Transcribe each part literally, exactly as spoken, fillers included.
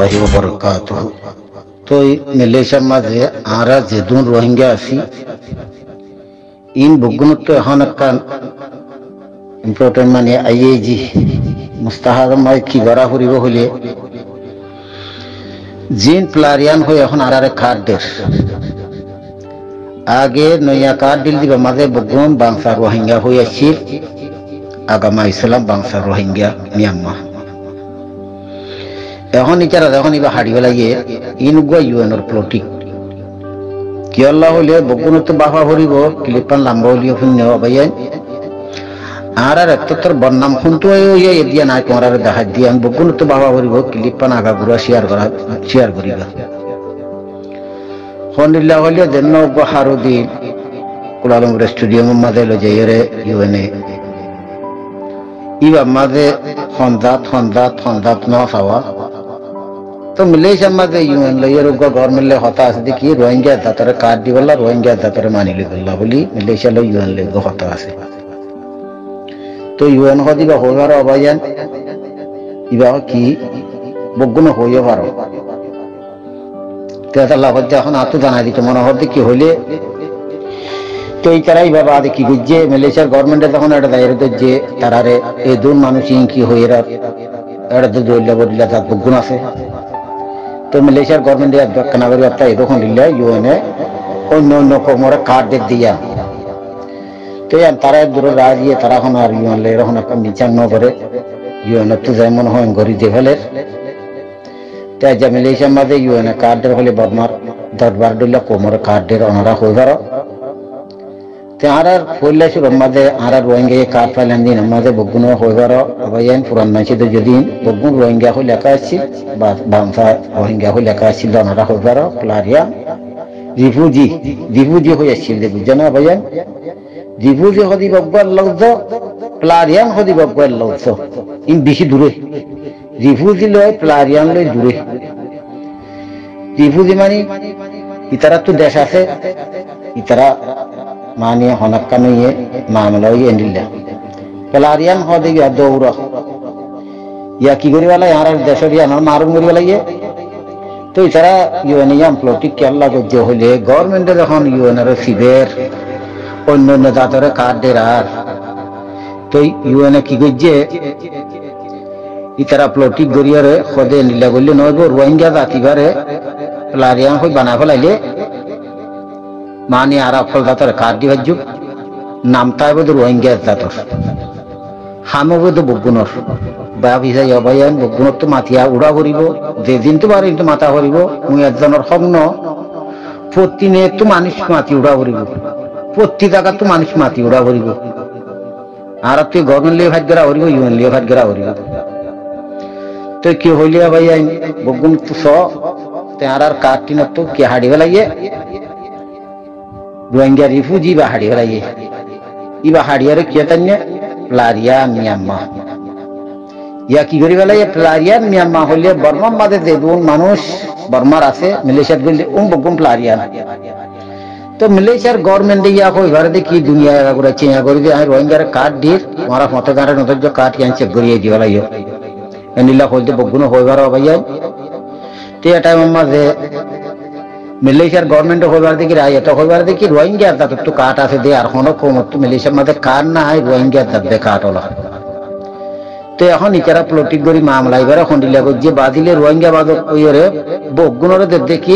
রহমতুল্লাহি ওয়া বারাকাতুহু। তো মালয়েশিয়ার মাঝে আমরা যেদুন রোহিঙ্গা আছি ইন বগুনত তো এখন একটা ইম্পর্টেন্ট মানে আইএজি মুস্তাহারমায় কি করা করিব হলে জিন প্লারিয়ান হয়ে এখন আরারে কার্ড দের আগে নয়া কার্ড দিল দিবা মাঝে বগুন বাংসা রোহিঙ্গা হয়ে আসছিল আগামা ইসলাম বাংসা রোহিঙ্গা মিয়ানমার এখন ইচারা এখন ইবা হাড়ি বেলাইয়ে ইনগুয়া ইউএনর প্লটিক কি আল্লাহ হলে বগুনত বাহা হরিব ক্লিপান লাম্বা হলিও শূন্য অবাইয়ান আর আর এতর বন্নাম শুনতো এদিয়া নাই তোমার আর দেখা দিয়ে বগুনত বাহা হরিব ক্লিপান আগা গুড়া শেয়ার করা শেয়ার করিবা হনিল্লা হলে দেন হারুদি কুলালমপুর স্টেডিয়ামের মাঝে লো যাইরে ইউএনএ ইবা মাঝে হন্দাত হন্দাত হন্দাত ন খাওয়া তো মালয়েশিয়ার মাঝে ইউএন লইয়ের গভর্নমেন্ট হতা আছে দেখি রোহিঙ্গা দাতারে কার্ড দিবলা রোহিঙ্গা দাতারে মানি লিবলা বলি মালয়েশিয়া লো ইউএন লই হতা আছে তো ইউএন হদিবা হইবার অবায়ান ইবা কি বগুন হইও পারো তেতা লাভত এখন আতো জানাই দিত মনে হতে কি হইলে তো এই তারাই বাবা আদে কি গুজে মালয়েশিয়ার গভর্নমেন্টে তখন এটা দায়ের যে তারারে এই দুন মানুষ কি হইরা এটা তো দইলা বদিলা তার বগুন আছে তো মালয়েশিয়ার গভর্নমেন্টে ব্যাখ্যা না করি একটা এরকম দিলে ইউএনএ অন্য অন্য কোমরে কার্ড দিয়া তো তারা দূর রাজিয়ে তারা এখন আর ইউএন এরকম একটা বিচার ন করে ইউএন তো যেমন হয় গড়ি দিয়ে ফেলে তাই যে মালয়েশিয়ার মাঝে ইউএনএ কার্ডের হলে বদমার দরবার দিলে কোমরে কার্ডের অনারা হয়ে পারো আর ফইলাসুর মাঝে আর রোহিঙ্গা কার্ড পাইলেন দিন মাঝে বগুন হয়ে পারো আবাইন পুরান মাইছে তো যদি বগুন রোহিঙ্গা হয়ে লেখা আসছিল বা বাংসা রোহিঙ্গা হয়ে লেখা আসছিল অনারা হয়ে পারো প্লারিয়া রিফিউজি রিফিউজি হয়ে আসছিল বুঝছে না আবাইন রিফিউজি হদি বকবার লগ্জ প্লারিয়ান হদি বকবার লগ্জ ইন বেশি দূরে রিফিউজি লয় প্লারিয়ান লয় দূরে রিফিউজি মানে ইতারা তো দেশ আছে ইতারা মানে হনাক্কা নইয়ে মামলা হইয়ে এন্ডিল্লা প্লারিয়ান হদি গিয়া দৌড় ইয়া কি করিবালা আর দেশের ইয়া মারুন করিবালা ইয়ে তো ইতারা ইউএনএম প্লটিক কেল্লা গজ্জে হইলে গভর্নমেন্টে যখন ইউএনএর সিবের অন্য অন্য জাতরে কার্ডের আর তো ইউএনএ কি গজ্জে ইতারা প্লটিক গড়িয়ারে খদে নিলা করলে নইব রোহিঙ্গা জাতিবারে প্লারিয়ান হই বানা ফেলাইলে মানে আর ফল জাতরে কার্ড দিবার যুগ নামতাই বোধ রোহিঙ্গা জাতর হামে বোধ বগুনর বা ভিসাই অবায়ান বগুনর তো মাতিয়া উড়া করিব যেদিন তো পারে কিন্তু মাথা করিব মুই একজনের স্বপ্ন প্রতি নিয়ে তো মানুষ মাতি উড়া করিব প্রতি জায়গা তো মানুষ মাতি উড়া করিব আর তুই গভর্নমেন্ট লিয়ে ভাত গেরা করিব ইউএন লিয়ে ভাত গেরা করিব তো কি হইলে ভাইয়াই বগুন তো স তার আর কার্ডটি না তো কি হাড়ি ফেলাইয়ে রোহিঙ্গা রিফিউজি বা হাড়ি ফেলাইয়ে ইবা হাড়িয়ারে কি তান্নে প্লারিয়া মিয়ানমার ইয়া কি করি ফেলাইয়ে প্লারিয়া মিয়ানমার হইলে বর্মার মাঝে যে দুন মানুষ বর্মার আছে মালয়েশিয়ার গেলে উম বগুন প্লারিয়া তো মালয়েশিয়ার গভর্নমেন্টে ইয়া কই ঘরে দেখি দুনিয়া করে চেয়া করে দিয়ে রোহিঙ্গার কার্ড দিয়ে মারা মতো গাঁড়ে নতুন কার্ড ইয়ান চেক করিয়ে দিয়ে ফেলাইয়ে এনিলা হইতে বগুন হইবার ভাইয়া তো এটা মাঝে মালয়েশিয়ার গভর্নমেন্ট হইবার দেখি রায় এটা হইবার দেখি রোহিঙ্গা দাঁত তো কাঠ আছে দে আর কোনো কম মালয়েশিয়ার মাঝে কাঠ না হয় রোহিঙ্গা দাঁত কাঠ হলো তো এখন ইতারা প্লটিক করি মামলা এবার এখন দিলা যে বাদিলে রোহিঙ্গা বাদ ওইরে বগুনরে দেখি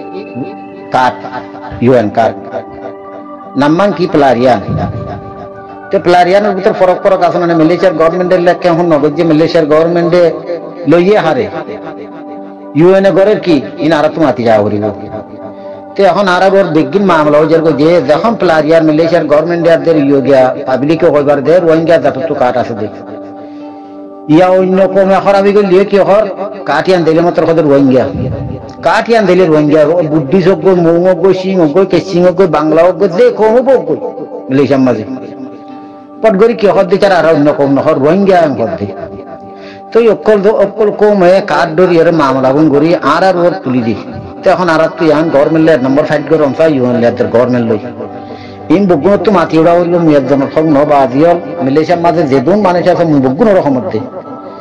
কাঠ ইউএন কার্ড নাম্মান কি প্লারিয়ান তো প্লারিয়ানের ভিতর ফরক ফরক আছে মানে মালয়েশিয়ার গভর্নমেন্টের লেখা এখন নগদ যে মালয়েশিয়ার গভর্নমেন্টে লইয়ে হারে ইউএনএ গড়ের কি ইন আর তো মাতি যাওয়া করিব তো এখন আর ওর বিজ্ঞান মামলা হয়ে যাবে যে যখন প্লারিয়ার মালয়েশিয়ার গভর্নমেন্টের ইয়ে গিয়া পাবলিকে হইবার দে রোহিঙ্গা যত তো কাঠ আছে দেখ ইয়া অন্য কম এখন আমি লিয়ে কি হর কাঠিয়ান দিলে মাত্র কদের রোহিঙ্গা কাঠিয়ান দিলে রোহিঙ্গা বুদ্ধি যোগ্য মৌঙ্গ সিং অজ্ঞ কেসিং অজ্ঞ বাংলা অজ্ঞ যে কম অজ্ঞ মালয়েশিয়ার মাঝে পট করি কি হর দিকে আর অন্য কম নহর রোহিঙ্গা হর দি তো অকল অকল কম হয়ে কাঠ ধরি এর মামলা গুণ করি আর আর ওর তুলি দি তো এখন আর তুই এখন গভর্নমেন্টের নম্বর ফাইট করে অংশ ইউএন লেয়ার গভর্নমেন্ট লই ইন বগুন তো মাতি উড়া হইল মেয়ের জন্য সব নবা আজিয়াল মালয়েশিয়ার মাঝে যেদুন মানুষ আছে বগুনের রকমতে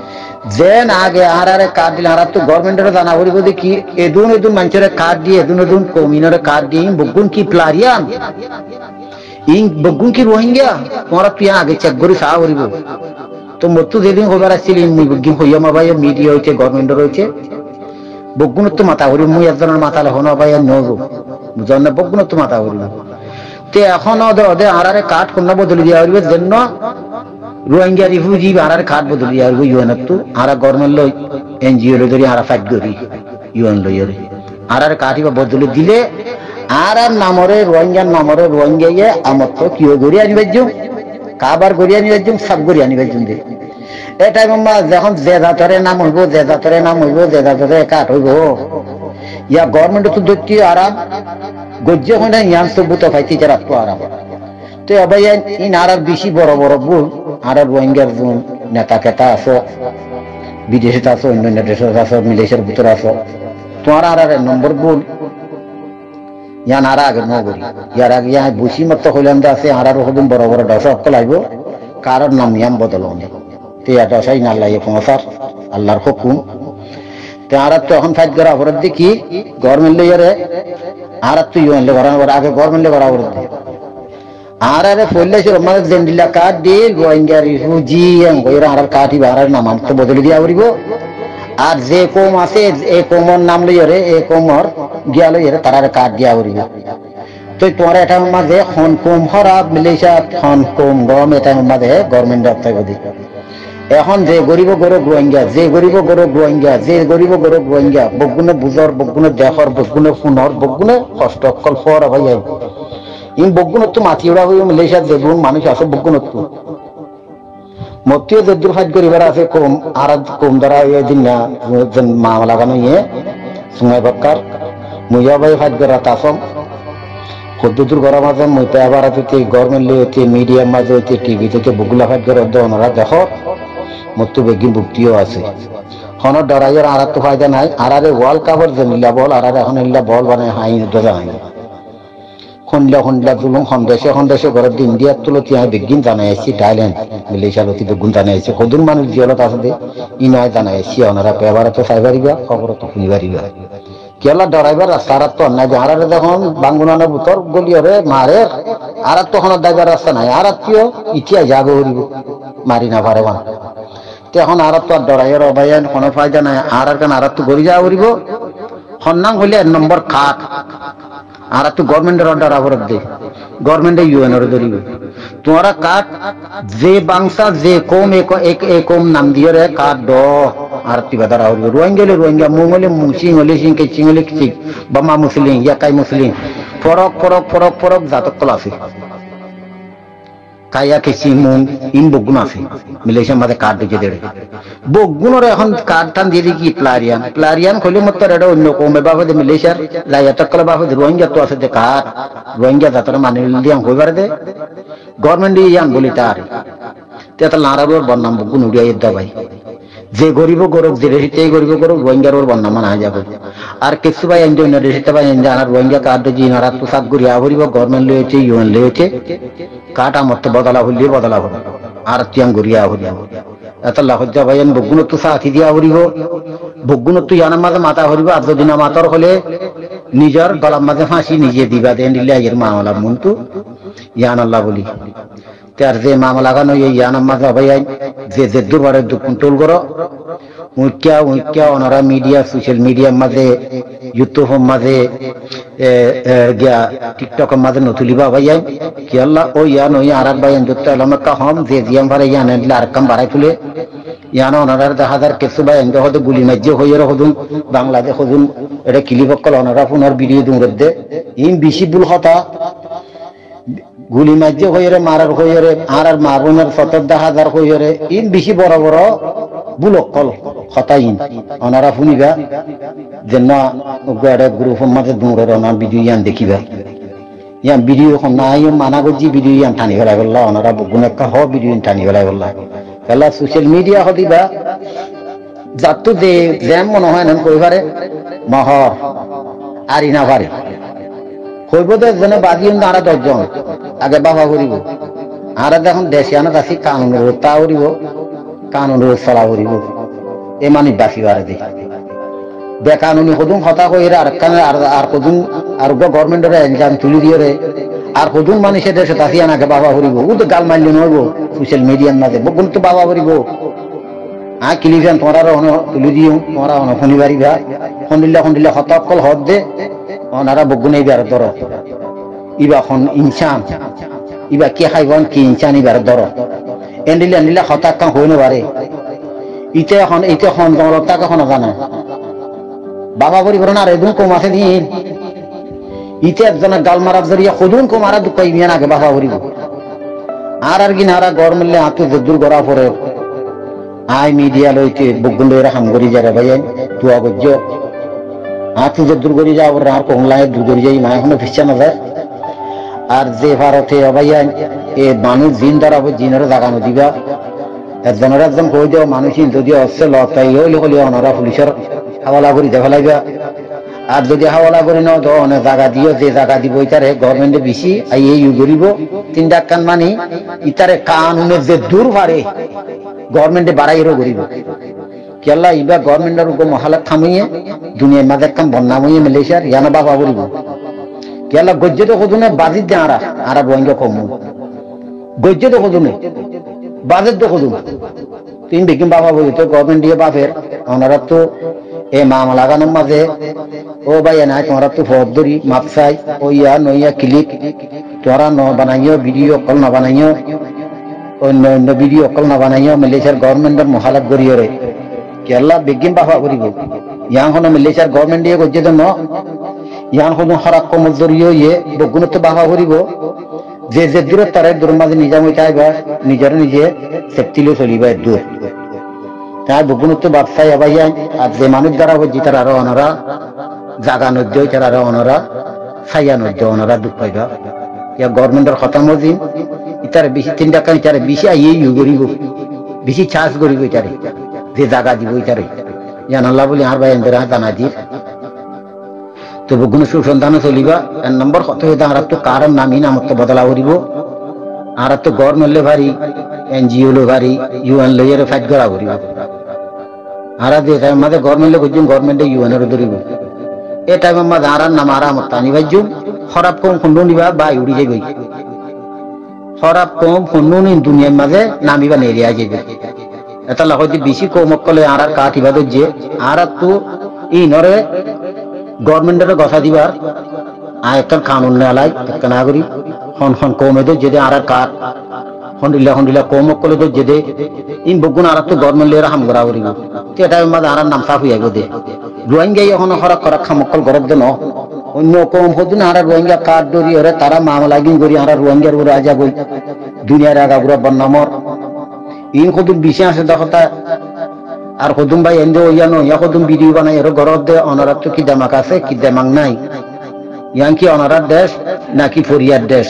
যেন আগে আর আরে কার্ড দিলে আর তো গভর্নমেন্টের জানা করিব যে কি এদুন এদুন মানুষের কার্ড দিয়ে এদুন এদুন কমিনের কার্ড দিয়ে বগুন কি প্লারিয়ান ইং বগুন কি রোহিঙ্গা তোমার পিয়া আগে চেক করি সাহা করিব তো মতো যেদিন খবর আসছিল মুই বগিন হইয়া মাবাই মিডিয়া হইছে গভর্নমেন্টের হইছে বগুনত তো মাথা করি মুই একজনের মাথা হন বাই নব বুঝন বগুনত তো মাথা করিব তে এখন ওদের ওদের আর আরে কার্ড কোন বদলি দিয়া হইব জন্য রোহিঙ্গা রিফিউজি আর কার্ড বদলি আর ইউএন তো আর গভর্নমেন্ট লই এনজিও রে ধরি আর ফাইট করি ইউএন লই রে আর আর কার্ড বদলি দিলে আর আর নামরে রোহিঙ্গার নামরে রোহিঙ্গা আমার তো কিও গড়ি আনি বাজুম কাবার গড়ি আনি বাজুম সব গড়ি আনি বাজুম দে এটা মামা যখন যে জাতরে নাম হইব যে জাতরে নাম হইব যে জাতরে কার্ড হইব ইয়া গভর্নমেন্ট তো দেখি আরাম গজ্য হয় না ইয়ান সবুত ফাইতি যারা তো আরাম তো আবাই ইন আর বেশি বড় বড় ভুল আর রোহিঙ্গার নেতা কেতা আছো বিদেশে আছো অন্য দেশে আছো মিলেশিয়ার ভিতরে আছো তোমার আর নম্বর ভুল ইয়ান আর আগে নগরী ইয়ার আগে ইয়া বসি মতো হইলাম আছে আর আর হদিন বড় বড় দশ অক্কল আইব কারণ নাম নিয়ম বদল হনে তো ইয়া দশাই না লাগে পৌঁছার আল্লাহর হুকুম তো আর তো এখন ফাইট করা অপরাধ দেখি গভর্নমেন্ট লইয়ারে আর তো ইউএন লে করা আগে গভর্নমেন্ট লে করা অপরাধ আর আরে ফল্লেছে আমাদের জেন্ডিলা কার্ড দিয়ে রোহিঙ্গা রিফিউজি এর আর কার্ড আর নাম তো বদলে দিয়া করিব আর যে কম আছে এ কমর নাম লইরে এ কমর গিয়া লইরে তার কার্ড দিয়া করিব তো তোমার এটা মাঝে খন কম হরা মিলেশা খন কম গম এটা মাঝে গভর্নমেন্ট দপ্তর দি এখন যে গরিব গরব রোহিঙ্গা যে গরিব গরব রোহিঙ্গা যে গরিব গরব রোহিঙ্গা বগুনে বুজর বগুনে দেখর বগুনে ফুনর বগুনে কষ্ট অকল ফর ভাই ইন বগুনত মাটি উড়া হয়ে মিলেশিয়া যেগুন মানুষ আছে বগুনত মতিও যে দূর ফাইট করিবার আছে কম আর কম দ্বারা এদিন না মামলা লাগানো ইয়ে সময় বক্কার মুইয়া ভাই ফাইট করা তাসম কদ্দুর করা মাঝে মুইতে আবার আছে গভর্নমেন্ট লিয়েছে মিডিয়ার মাঝে হচ্ছে টিভি থেকে বগুলা ফাইট করে ওনারা দেখো মতো বেগিন ভুক্তিও আছে হন ডরাইয়ের আর তো ফায়দা নাই আর আরে ওয়ার্ল্ড কাপের যে নীলা বল আর এখন নীলা বল মানে হাই দোজা হাই খন্ডা খন্ডা তুলুম সন্দেশে সন্দেশে ঘরের ইন্ডিয়ার তুলো তিয়াই বেগিন জানাই আসছি থাইল্যান্ড মিলেশিয়া লতি বেগুন জানাই আসছে কদুন মানুষ জিয়লত আছে ই নয় জানাই আসছি ওনারা পেবার তো চাই পারিবা খবর তো শুনি পারিবা কেলা ডরাইবার রাস্তা আর তো অন্যায় আর যখন বাঙ্গুনানোর বুতর গলিয়রে মারে আর তখন ড্রাইভার রাস্তা নাই আর কিও ইতিয়া যাবে হরিব মারি না পারে বান এখন আর তো আর ডরাইয়ের অবায়ন কোনো ফায়দা নাই আর আর কেন আর তো গড়ি যাওয়া হরিব সন্নাং হইলে এক নম্বর খাট আর তো গভর্নমেন্টের অর্ডার অবরোধ দে গভর্নমেন্টে ইউএন এর ধরিব তোমারা কাট যে বাংসা যে কম এক এক কম নাম দিয়ে রে কাট দ আর তিবা দ্বারা হইব রোহিঙ্গা রোহিঙ্গা মুঙ্গলে মুসিং হলে সিং কে চিংলে কি বামা মুসলিম ইয়া কাই মুসলিম ফরক ফরক ফরক ফরক জাতক কল আছে কাইয়া কে সিমুন ইন বগুন আছে মিলেশিয়া মাঝে কার্ড দিকে দেড়ে বগুনরে এখন কার্ড টান দিয়ে কি প্লারিয়ান প্লারিয়ান কইলে মত রেডা অন্য কমে বাবা মিলেশিয়ার লাইয়াতক কল বাবা রোহিঙ্গা তো আছে যে কার্ড রোহিঙ্গা জাতরে মানে দিয়াম কইবার দে গভর্নমেন্ট ইয়ান বলি তার তেতা লারাবর বন্নাম বগুন উড়িয়া ইদ্দা ভাই যে গরিব গরব যে রেহিতে গরিব গরব রোহিঙ্গার ওর বন্নাম না যাবে আর কিছু ভাই এনজয় না রেহিতে ভাই এনজয় আর রোহিঙ্গা কার্ড জি নারা তো সাত গরিয়া হরিব গভর্নমেন্ট লইছে ইউএন লইছে কাটা মত বদলা হইলে বদলা হবে আর তিয়াং গরিয়া হরিয়া এত লাহজ্জা ভাইয়ান বগুন তো সাথী দিয়া হরিব বগুন তো ইয়ানার মাঝে মাথা হরিব আর যদি না মাতার হলে নিজের গলার মাঝে ফাঁসি নিজে দিবা দেন দিলে এর মামলা মন্তু ইয়ান আল্লাহ বলি তার যে মামলা লাগানো এই ইয়ানার মাঝে ভাইয়ান যে যে দুবারে দু কন্ট্রোল করো উইক্যা উইক্যা ওনারা মিডিয়া সোশ্যাল মিডিয়ার মাঝে ইউটিউবের মাঝে গিয়া টিকটকের মাঝে নতুলিবা ভাইয়ান কি আল্লাহ ও ইয়ান ওই আর ভাইয়ান যত এলাকা হম যে জিয়াম ভারে ইয়ান আর কাম বাড়াই তুলে ইয়ান ওনারা দেখা যার কিছু ভাইয়ান হয়তো গুলি মাজ্য হইয়ে হদুন বাংলাদেশ হদুন এটা কিলিপক্কল ওনারা পুনর ভিডিও দুমরে দে ইন বেশি ভুল কথা গুলি মাজ্য হইয়ে মারার হইয়ে আর আর মা বোনের সত্তর হাজার হইয়ে ইন বেশি বড় বড় বুলকল হতাইন ওনারা শুনিবা যেন গ্রুপের মাঝে দূরের ওনার ভিডিও ইয়ান দেখিবা ইয়ান ভিডিও নাই মানা করছি ভিডিও ইয়ান টানি ফেলাই বললা ওনারা বগুন একটা হ ভিডিও টানি ফেলাই বললা তাহলে সোশ্যাল মিডিয়া হদিবা যাতো যে জ্যাম মনে হয় না কই পারে মহর আরি না পারে হইব তো যেন বাজি আরা দশজন আগে বাবা করিব আর দেখুন দেশে আনা আছি কানুনের তা করিব কানুনের চলা করিব এ মানুষ বাঁচিবারে দে বেকানুনি কদুম হতা কইরা আর কানে আর আর কদুম আর গভর্নমেন্টের এলজাম তুলি দিয়ে রে আর কদুম মানুষের দেশে তাসিয়া নাকে বাবা হরিব ও তো গাল মারলি নইব সোশ্যাল মিডিয়ার মাঝে বকুন তো বাবা হরিব আ কিলিফেন তোমরা অন তুলি দিও তোমরা অন শনিবারি ভা খন্ডিল্লা খন্ডিল্লা হতকল হদ দে ওনারা বগুন এইবার ধর ইবা খন ইনসান ইবা কে খাইবন কি ইনসান ইবার ধর এন্ডিলা এন্ডিলা হতাক কাম হইনো পারে ইতে এখন ইতে খন তোমরা টাকা খন জানা বাবা পরিবার না রে দুন কম আছে দিন ইতে একজনের গাল মারার জরিয়া খুদুন কো মারা দুঃখ ইমিয়ান আগে বাবা পরিব আর আর কি নারা গরমেলে আতো দূর করা পরে আই মিডিয়া লইতে বগুন লইরা হাম করি যারা ভাই তুয়া গজ্জ আতো দূর করি যাও আর কোংলায় দূর করি যাই মা এখনো ফিচ্ছা না যায় আর যে ভারতে অবাইয়ান এ মানুষ জিন ধরাবো জিনের জাগানো দিবা একজনের একজন কই দেও মানুষ যদি অস্ত্র লতাই হইলে হলে ওনারা পুলিশের হাওয়ালা করি দেখালাইবা আর যদি হাওয়ালা করি নাও তো অনেক জায়গা দিও যে জায়গা দিব ইতারে গভর্নমেন্টে বেশি আই এই করিব তিন ডাক্তার মানি ইতারে কানুনের যে দূর পারে গভর্নমেন্টে বাড়াইরও করিব কেলা ইবা গভর্নমেন্টের উপর মহালাত থামিয়ে দুনিয়ার মাঝে কাম বন্যা মইয়ে মালয়েশিয়ার ইয়ানা বাবা করিব কেলা গজ্জে তো কদুনে বাজিত দে আরা আরা বঙ্গ কম গজ্জে তো কদুনে বাজেট তো কদুন তিন বিকিম বাবা বলি তো গভর্নমেন্ট দিয়ে বাপের ওনারা তো এ মামলা লাগানোর মাঝে ও ভাই নাই তোমরা তো ফদ ধরি মাপসাই ও ইয়া নইয়া ক্লিক তোরা ন বানাইও ভিডিও কল না বানাইও অন্য অন্য ভিডিও কল না বানাইও মালয়েশিয়ার গভর্নমেন্টের মহালাত করিও রে কেলা বিকিম বাবা করিব ইয়াং হনো মালয়েশিয়ার গভর্নমেন্ট দিয়ে গজ্জে তো ন ইয়াং হনো হরাক কম জরিও ইয়ে বগুন তো বাবা করিব যে যে দূরে তার দূরের মাঝে নিজাম চাইবা নিজের নিজে সেফটিলে চলিবা দূর তাই বগুনত্ব ব্যবসায়ী আবাই আর যে মানুষ দ্বারা হচ্ছে তারা আরো অনরা জাগা নদ্য তারা আরো অনরা ছাইয়া নদ্য অনরা দুঃখ পাইবা ইয়া গভর্নমেন্টের খতম দিন ইতারে বেশি তিন টাকা ইতারে বেশি আইয়ে ইউ করিব বেশি চার্জ করিব ইতারে যে জাগা দিব ইতারে জান আল্লাহ বলি আর ভাই এন্দ্রা জানা দি তো বগুন সুসন্ধান চলিবা এক নম্বর কত হইতা আর তো কারণ নামি নামত বদলা করিব আর তো গভর্নমেন্ট লে ভারি এনজিও লে ভারি ইউএন লে এর ফাইট করা করিব আর যে টাইম মাঝে গভর্নমেন্ট লে কইজুম গভর্নমেন্টে ইউএন এর ধরিব এই টাইম মাঝে আর নাম আর মতানি ভাইজুম খরাব কম খুন্ডু নিবা বাই উড়ি যাই গই খরাব কম খুন্ডু নি দুনিয়ার মাঝে নামিবা নেরিয়া যাইবে এটা লাগতে বেশি কমকলে আর আর কাটিবা দজে আর তো ই নরে গভর্নমেন্টের কথা দিবার আর একটা কানুন নেলাই একটা নাগরিক খন খন কমে দে যদি আর কাট হন্ডিলা হন্ডিলা কমক কলে দে যেদে ইন বগুন আর তো গভর্নমেন্ট লেরা হাম করা করিব এটা মাঝে আর নাম সাফ হইয়া দে রোহিঙ্গা এখন হরা করা খামকল গরব দে ন অন্য কম হদিন আর রোহিঙ্গা কাট দরি ওরে তারা মামলা গিন করি আর রোহিঙ্গার উপর আজা গই দুনিয়ার আগা পুরা বন্নামর ইন কদিন বিশে আছে দেখতা আর কদুম ভাই এন্ড ইয়ানো ইয়া কদুম ভিডিও বানাই এর গরদ দে অনারাত তো কি দামাক আছে কি দামাক নাই ইয়াং কি অনারাত দেশ নাকি ফরিয়ার দেশ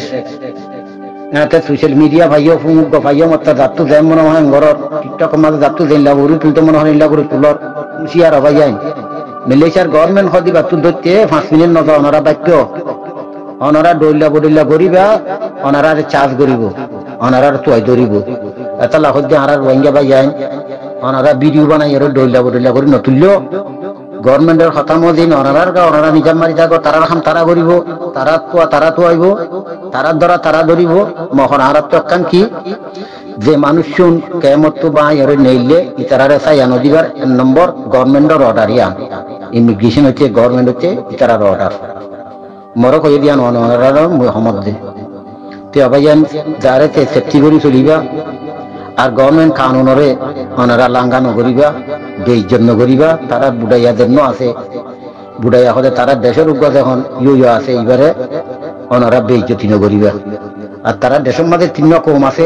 এতে সোশ্যাল মিডিয়া ভাইও ফুমুক ভাইও মত যাত্তু যায় মনে হয় গরর টিকটক মাঝে যাত্তু যাই লাগুরি তুলতে মনে হয় লাগুরি তুলর হুশিয়ার হবাই যাই মালয়েশিয়ার গভর্নমেন্ট হদি বাতু ধরতে পাঁচ মিনিট নজ অনারা বাক্য অনারা ডইলা বডিলা করিবা অনারার চার্জ করিব অনারার তোয়াই ধরিব এটা লাখত দিয়ে আর রোহিঙ্গা ভাই যাই অনারা ভিডিও বানাই এর ডইলা বডিলা করি নতুল্য গভর্নমেন্টের খতম দিন অনারার গা অনারা নিজাম মারি থাকো তারা খাম তারা করিব তারা তো তারা তো আইব তারার দ্বারা তারা ধরিব মহন আর তো কান কি যে মানুষ শুন কেমত তো বা এর নেইলে ইতারারে চাইয়া নদীবার নম্বর গভর্নমেন্টের অর্ডার ইয়ান ইমিগ্রেশন হচ্ছে গভর্নমেন্ট হচ্ছে ইতারার অর্ডার মর কই দিয়ান অনারার মোহাম্মদ দে তে আবাইয়ান যারে তে সেফটি করি চলিবা আর গভর্নমেন্ট কানুনরে অনারা লাঙ্ঘানো করিবা বেইজ্জত করিবা তারা বুড়াইয়াদের ন আছে বুড়াইয়া হলে তারা দেশের উগ্র এখন ইউ ইউ আছে এবারে অনারা বেইজ্জতি ন করিবা আর তারা দেশের মধ্যে তিন কম আছে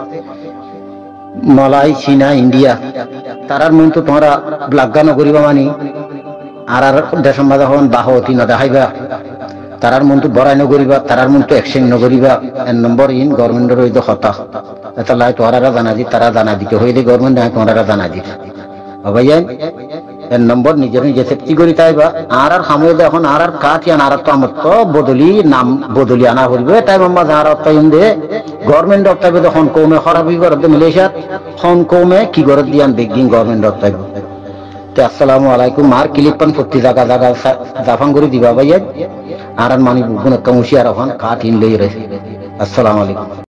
মালাই চীনা ইন্ডিয়া তারার মন তো তোমরা ব্লাগানো করিবা মানি আর আর দেশের মাঝে হন বাহতি না দেখাইবা তারার মন তো বড়াই নগরিবা তারার মন তো অ্যাকশন নগরিবা এক নম্বর ইন গভর্নমেন্টের ওই হতা এটা লাই তোরা জানা দি তারা জানা দিতে হইলে গভর্নমেন্ট তোরা জানা দি ভাইয়া এক নম্বর নিজের নিজে সেফটি করি তাইবা আর আর সামনে এখন আর আর কাটি আর তো আমার তো বদলি নাম বদলি আনা হইবে টাইম মাঝে আর টাইম দে গভর্নমেন্ট অক্টাইবে তখন কমে খারাপই করে মালয়েশিয়ার খন কমে কি করে দিয়ান বেগিং গভর্নমেন্ট অক্টাইব আসসালামু আলাইকুম মার ক্লিপান প্রতি জায়গা জায়গা জাফান করে দিবা ভাইয়া আর মানি বুকুন একটা মুশিয়ার হন কাঠ ইন লই রে আসসালামু আলাইকুম।